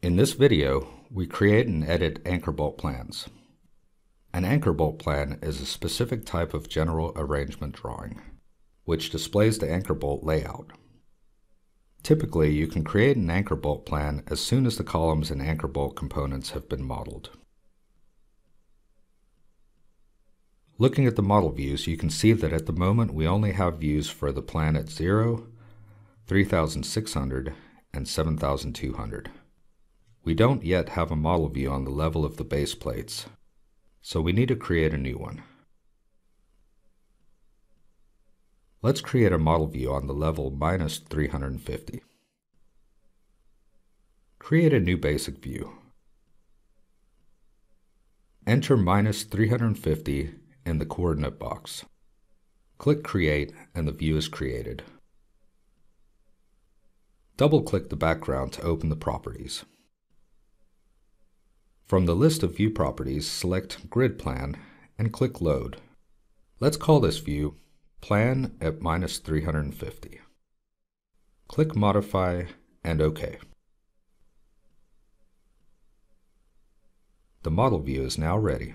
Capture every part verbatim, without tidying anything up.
In this video, we create and edit anchor bolt plans. An anchor bolt plan is a specific type of general arrangement drawing, which displays the anchor bolt layout. Typically, you can create an anchor bolt plan as soon as the columns and anchor bolt components have been modeled. Looking at the model views, you can see that at the moment we only have views for the plan at zero, three thousand six hundred, and seven thousand two hundred. We don't yet have a model view on the level of the base plates, so we need to create a new one. Let's create a model view on the level minus three hundred fifty. Create a new basic view. Enter minus three hundred fifty in the coordinate box. Click Create and the view is created. Double-click the background to open the properties. From the list of view properties, select Grid Plan and click Load. Let's call this view Plan at minus three hundred fifty. Click Modify and OK. The model view is now ready.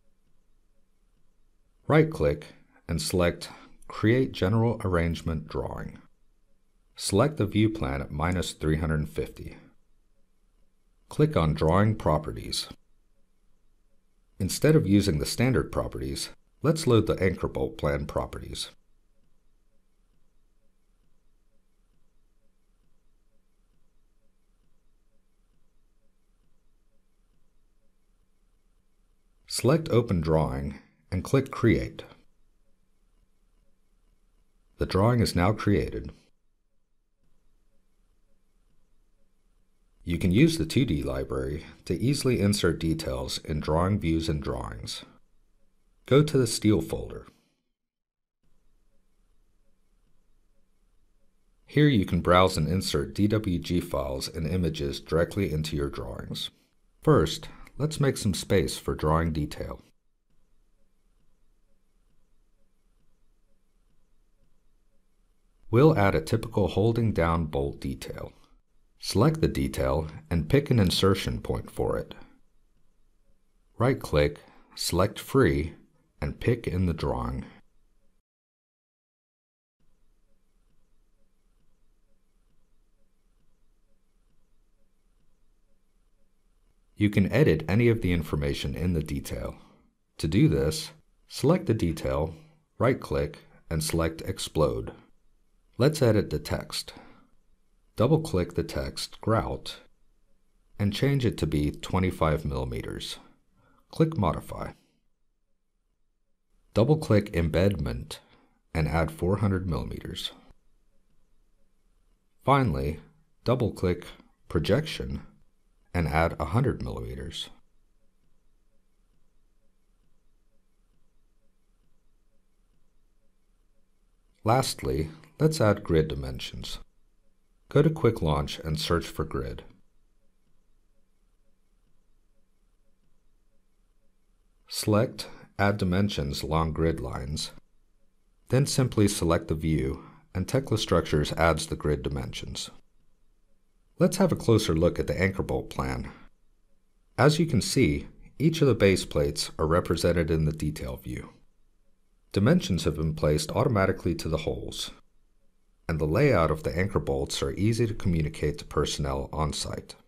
Right-click and select Create General Arrangement Drawing. Select the view plan at minus three hundred fifty. Click on Drawing Properties. Instead of using the standard properties, let's load the anchor bolt plan properties. Select Open Drawing and click Create. The drawing is now created. You can use the two D library to easily insert details in drawing views and drawings. Go to the Steel folder. Here you can browse and insert D W G files and images directly into your drawings. First, let's make some space for drawing detail. We'll add a typical holding down bolt detail. Select the detail and pick an insertion point for it. Right-click, select Free, and pick in the drawing. You can edit any of the information in the detail. To do this, select the detail, right-click, and select Explode. Let's edit the text. Double-click the text grout and change it to be twenty-five millimeters. Click Modify. Double-click Embedment and add four hundred millimeters. Finally, double-click Projection and add one hundred millimeters. Lastly, let's add grid dimensions. Go to Quick Launch and search for Grid. Select Add Dimensions along grid lines. Then simply select the view, and Tekla Structures adds the grid dimensions. Let's have a closer look at the anchor bolt plan. As you can see, each of the base plates are represented in the detail view. Dimensions have been placed automatically to the holes, and the layout of the anchor bolts are easy to communicate to personnel on site.